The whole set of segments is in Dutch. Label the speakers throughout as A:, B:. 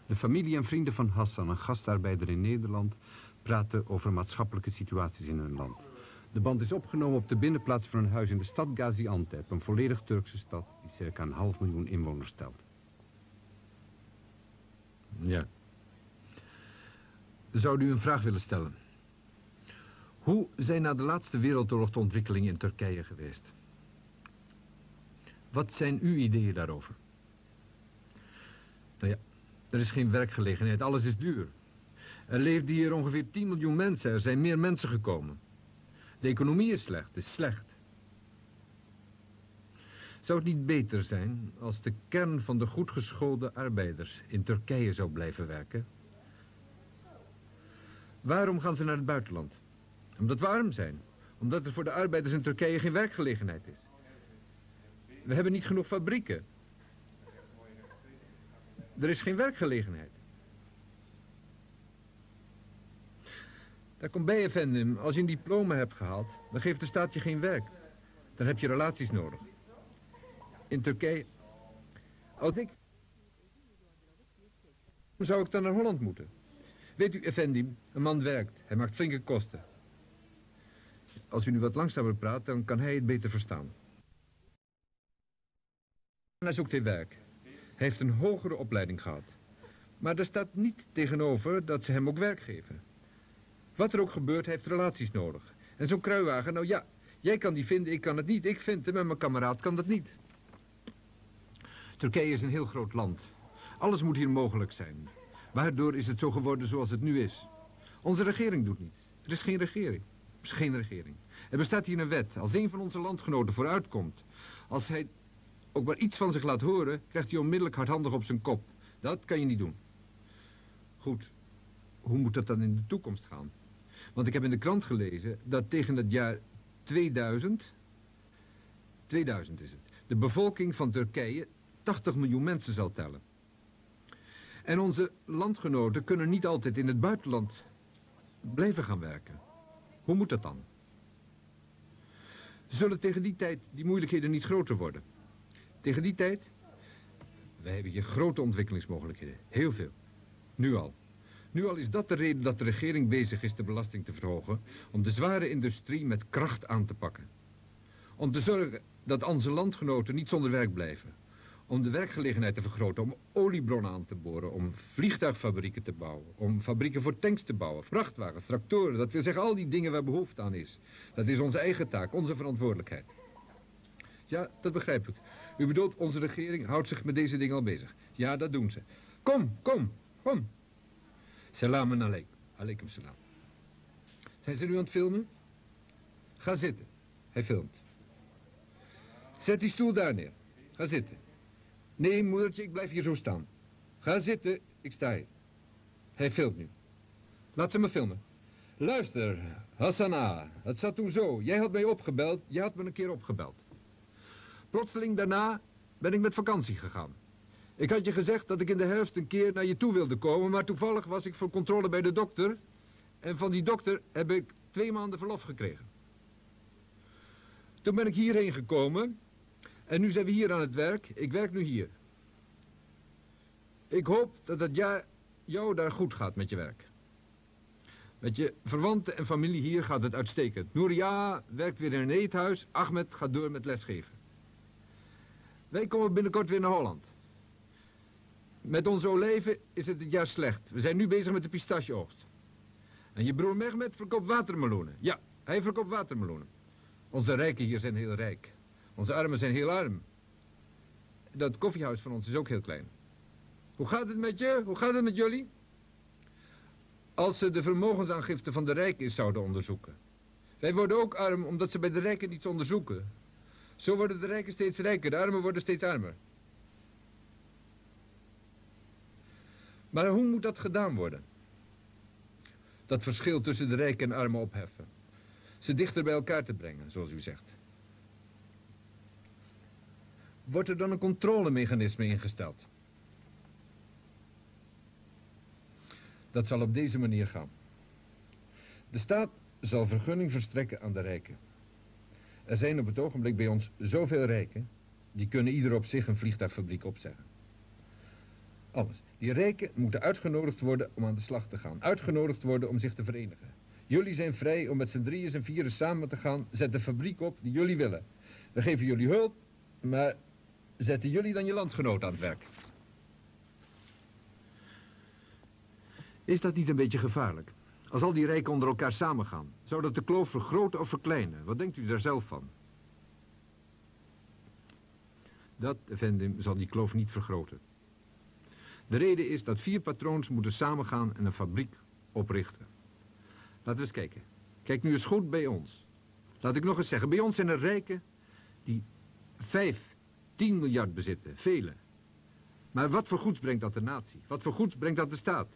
A: De familie en vrienden van Hassan, een gastarbeider in Nederland, praten over maatschappelijke situaties in hun land. De band is opgenomen op de binnenplaats van een huis in de stad Gaziantep, een volledig Turkse stad die circa 500.000 inwoners telt.
B: Ja. Zou u een vraag willen stellen? Hoe zijn na de laatste wereldoorlog de ontwikkelingen in Turkije geweest? Wat zijn uw ideeën daarover? Nou ja, er is geen werkgelegenheid, alles is duur. Er leefden hier ongeveer 10 miljoen mensen, er zijn meer mensen gekomen. De economie is slecht. Zou het niet beter zijn als de kern van de goed geschoolde arbeiders in Turkije zou blijven werken? Waarom gaan ze naar het buitenland? Omdat we arm zijn. Omdat er voor de arbeiders in Turkije geen werkgelegenheid is. We hebben niet genoeg fabrieken. Er is geen werkgelegenheid. Daar komt bij, effendim, als je een diploma hebt gehaald, dan geeft de staat je geen werk. Dan heb je relaties nodig. In Turkije, als ik... zou ik dan naar Holland moeten? Weet u, effendim, een man werkt, hij maakt flinke kosten. Als u nu wat langzamer praat, dan kan hij het beter verstaan. Hij zoekt hij werk. Hij heeft een hogere opleiding gehad. Maar er staat niet tegenover dat ze hem ook werk geven. Wat er ook gebeurt, hij heeft relaties nodig. En zo'n kruiwagen, nou ja, jij kan die vinden, ik kan het niet. Ik vind hem en mijn kameraad kan dat niet. Turkije is een heel groot land. Alles moet hier mogelijk zijn. Waardoor is het zo geworden zoals het nu is? Onze regering doet niets. Er is geen regering. Er is geen regering. Er bestaat hier een wet. Als een van onze landgenoten vooruitkomt, als hij ook maar iets van zich laat horen, krijgt hij onmiddellijk hardhandig op zijn kop. Dat kan je niet doen. Goed, hoe moet dat dan in de toekomst gaan? Want ik heb in de krant gelezen dat tegen het jaar 2000 is het, de bevolking van Turkije 80 miljoen mensen zal tellen. En onze landgenoten kunnen niet altijd in het buitenland blijven gaan werken. Hoe moet dat dan? Zullen tegen die tijd die moeilijkheden niet groter worden? Tegen die tijd? Wij hebben hier grote ontwikkelingsmogelijkheden. Heel veel. Nu al. Nu al is dat de reden dat de regering bezig is de belasting te verhogen, om de zware industrie met kracht aan te pakken. Om te zorgen dat onze landgenoten niet zonder werk blijven. Om de werkgelegenheid te vergroten, om oliebronnen aan te boren, om vliegtuigfabrieken te bouwen, om fabrieken voor tanks te bouwen, vrachtwagens, tractoren, dat wil zeggen al die dingen waar behoefte aan is. Dat is onze eigen taak, onze verantwoordelijkheid. Ja, dat begrijp ik. U bedoelt, onze regering houdt zich met deze dingen al bezig. Ja, dat doen ze. Kom. Salamun alaikum. Alaikum salam. Zijn ze nu aan het filmen? Ga zitten. Hij filmt. Zet die stoel daar neer. Ga zitten. Nee, moedertje, ik blijf hier zo staan. Ga zitten, ik sta hier. Hij filmt nu. Laat ze me filmen. Luister, Hassana, het zat toen zo. Jij had mij opgebeld, jij had me een keer opgebeld. Plotseling daarna ben ik met vakantie gegaan. Ik had je gezegd dat ik in de herfst een keer naar je toe wilde komen, maar toevallig was ik voor controle bij de dokter. En van die dokter heb ik 2 maanden verlof gekregen. Toen ben ik hierheen gekomen en nu zijn we hier aan het werk. Ik werk nu hier. Ik hoop dat het jou daar goed gaat met je werk. Met je verwanten en familie hier gaat het uitstekend. Nouria werkt weer in een eethuis. Ahmed gaat door met lesgeven. Wij komen binnenkort weer naar Holland. Met onze olijven is het jaar slecht. We zijn nu bezig met de pistacheoogst. En je broer Mehmet verkoopt watermeloenen. Ja, hij verkoopt watermeloenen. Onze rijken hier zijn heel rijk. Onze armen zijn heel arm. Dat koffiehuis van ons is ook heel klein. Hoe gaat het met je? Hoe gaat het met jullie? Als ze de vermogensaangifte van de rijken eens zouden onderzoeken. Wij worden ook arm omdat ze bij de rijken niets onderzoeken. Zo worden de rijken steeds rijker, de armen worden steeds armer. Maar hoe moet dat gedaan worden? Dat verschil tussen de rijken en armen opheffen. Ze dichter bij elkaar te brengen, zoals u zegt. Wordt er dan een controlemechanisme ingesteld? Dat zal op deze manier gaan. De staat zal vergunning verstrekken aan de rijken. Er zijn op het ogenblik bij ons zoveel rijken, die kunnen ieder op zich een vliegtuigfabriek opzeggen. Alles. Die rijken moeten uitgenodigd worden om aan de slag te gaan. Uitgenodigd worden om zich te verenigen. Jullie zijn vrij om met z'n drieën en vieren samen te gaan. Zet de fabriek op die jullie willen. We geven jullie hulp, maar zetten jullie dan je landgenoot aan het werk. Is dat niet een beetje gevaarlijk? Als al die rijken onder elkaar samengaan, zou dat de kloof vergroten of verkleinen? Wat denkt u daar zelf van? Dat, effendim, zal die kloof niet vergroten. De reden is dat 4 patroons moeten samengaan en een fabriek oprichten. Laten we eens kijken. Kijk nu eens goed bij ons. Laat ik nog eens zeggen, bij ons zijn er rijken die 5, 10 miljard bezitten, vele. Maar wat voor goeds brengt dat de natie? Wat voor goeds brengt dat de staat?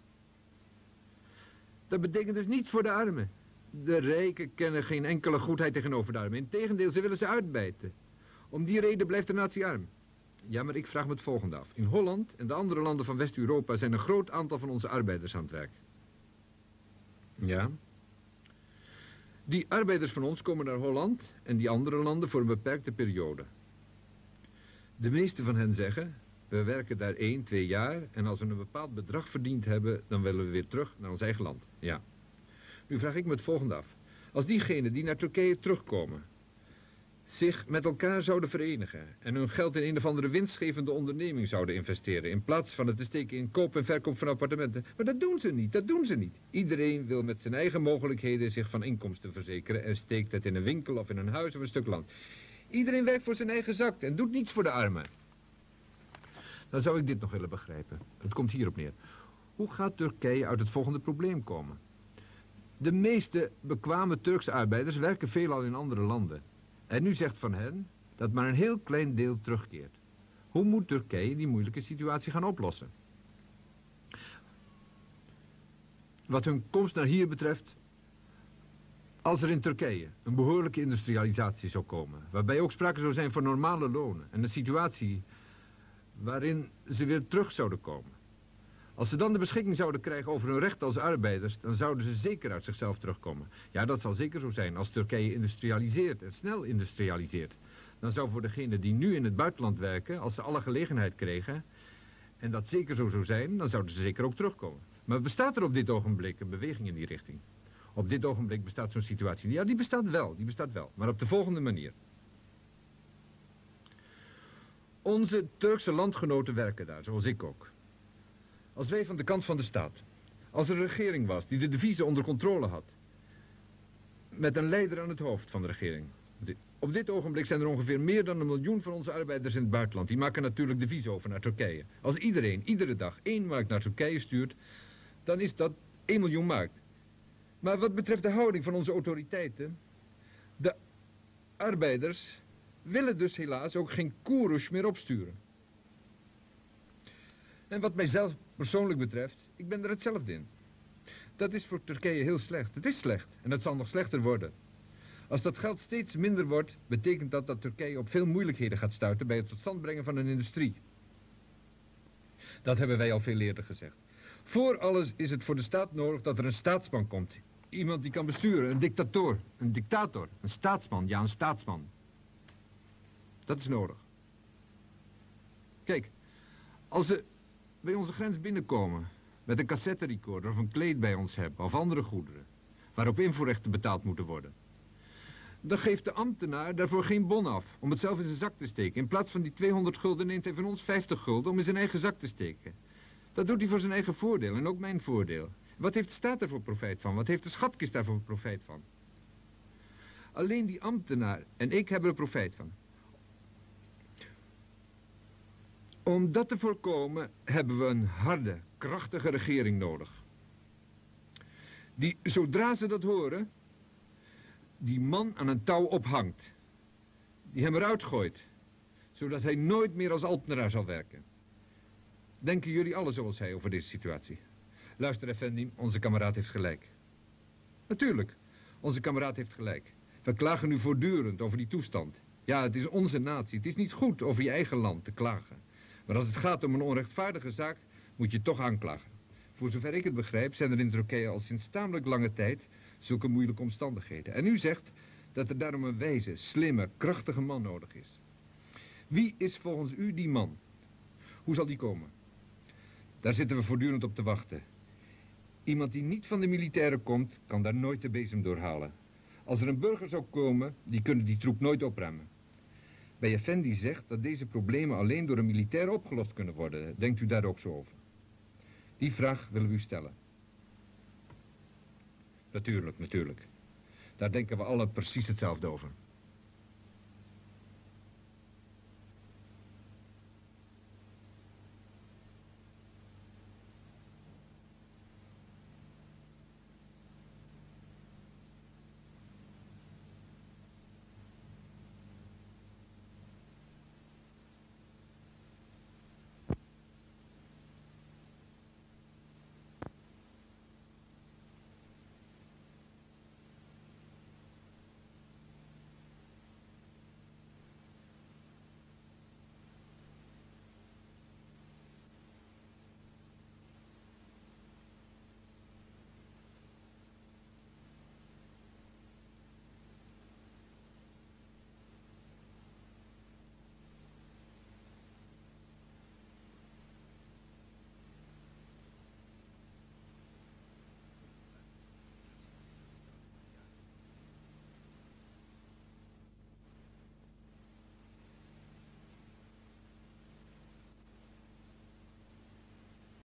B: Dat betekent dus niets voor de armen. De rijken kennen geen enkele goedheid tegenover de armen. Integendeel, ze willen ze uitbijten. Om die reden blijft de natie arm. Ja, maar ik vraag me het volgende af. In Holland en de andere landen van West-Europa zijn een groot aantal van onze arbeiders aan het werk. Ja. Die arbeiders van ons komen naar Holland en die andere landen voor een beperkte periode. De meeste van hen zeggen, we werken daar 1, 2 jaar en als we een bepaald bedrag verdiend hebben, dan willen we weer terug naar ons eigen land. Ja. Nu vraag ik me het volgende af. Als diegenen die naar Turkije terugkomen zich met elkaar zouden verenigen en hun geld in een of andere winstgevende onderneming zouden investeren, in plaats van het te steken in koop en verkoop van appartementen. Maar dat doen ze niet. Iedereen wil met zijn eigen mogelijkheden zich van inkomsten verzekeren en steekt het in een winkel of in een huis of een stuk land. Iedereen werkt voor zijn eigen zak en doet niets voor de armen. Dan zou ik dit nog willen begrijpen. Het komt hierop neer. Hoe gaat Turkije uit het volgende probleem komen? De meeste bekwame Turkse arbeiders werken veelal in andere landen. En u zegt van hen dat maar een heel klein deel terugkeert. Hoe moet Turkije die moeilijke situatie gaan oplossen? Wat hun komst naar hier betreft, als er in Turkije een behoorlijke industrialisatie zou komen, waarbij ook sprake zou zijn van normale lonen en een situatie waarin ze weer terug zouden komen. Als ze dan de beschikking zouden krijgen over hun recht als arbeiders, dan zouden ze zeker uit zichzelf terugkomen. Ja, dat zal zeker zo zijn als Turkije industrialiseert en snel industrialiseert. Dan zou voor degenen die nu in het buitenland werken, als ze alle gelegenheid kregen, en dat zeker zo zou zijn, dan zouden ze zeker ook terugkomen. Maar bestaat er op dit ogenblik een beweging in die richting? Op dit ogenblik bestaat zo'n situatie. Ja, die bestaat wel, maar op de volgende manier. Onze Turkse landgenoten werken daar, zoals ik ook. Als wij van de kant van de staat, als er een regering was die de deviezen onder controle had, met een leider aan het hoofd van de regering. Op dit ogenblik zijn er ongeveer meer dan 1 miljoen van onze arbeiders in het buitenland. Die maken natuurlijk deviezen over naar Turkije. Als iedereen, iedere dag 1 mark naar Turkije stuurt, dan is dat 1 miljoen mark. Maar wat betreft de houding van onze autoriteiten, de arbeiders willen dus helaas ook geen koerush meer opsturen. En wat mijzelf persoonlijk betreft, ik ben er hetzelfde in. Dat is voor Turkije heel slecht. Het is slecht en het zal nog slechter worden. Als dat geld steeds minder wordt, betekent dat dat Turkije op veel moeilijkheden gaat stuiten bij het tot stand brengen van een industrie. Dat hebben wij al veel eerder gezegd. Voor alles is het voor de staat nodig dat er een staatsman komt. Iemand die kan besturen, een dictator, een staatsman, ja, een staatsman. Dat is nodig. Kijk, als ze bij onze grens binnenkomen met een cassetterecorder of een kleed bij ons hebben of andere goederen, waarop invoerrechten betaald moeten worden, dan geeft de ambtenaar daarvoor geen bon af om het zelf in zijn zak te steken. In plaats van die 200 gulden neemt hij van ons 50 gulden om in zijn eigen zak te steken. Dat doet hij voor zijn eigen voordeel en ook mijn voordeel. Wat heeft de staat daarvoor profijt van? Wat heeft de schatkist daarvoor profijt van? Alleen die ambtenaar en ik hebben er profijt van. Om dat te voorkomen hebben we een harde, krachtige regering nodig. Die, zodra ze dat horen, die man aan een touw ophangt. Die hem eruit gooit. Zodat hij nooit meer als ambtenaar zal werken. Denken jullie alle zoals hij over deze situatie? Luister, effendim, onze kameraad heeft gelijk. Natuurlijk, onze kameraad heeft gelijk. We klagen nu voortdurend over die toestand. Ja, het is onze natie. Het is niet goed over je eigen land te klagen. Maar als het gaat om een onrechtvaardige zaak, moet je toch aanklagen. Voor zover ik het begrijp, zijn er in Turkije al sinds tamelijk lange tijd zulke moeilijke omstandigheden. En u zegt dat er daarom een wijze, slimme, krachtige man nodig is. Wie is volgens u die man? Hoe zal die komen? Daar zitten we voortdurend op te wachten. Iemand die niet van de militairen komt, kan daar nooit de bezem doorhalen. Als er een burger zou komen, die kunnen die troep nooit opremmen. Bij Effendi zegt dat deze problemen alleen door een militair opgelost kunnen worden. Denkt u daar ook zo over? Die vraag willen we u stellen. Natuurlijk. Daar denken we allen precies hetzelfde over.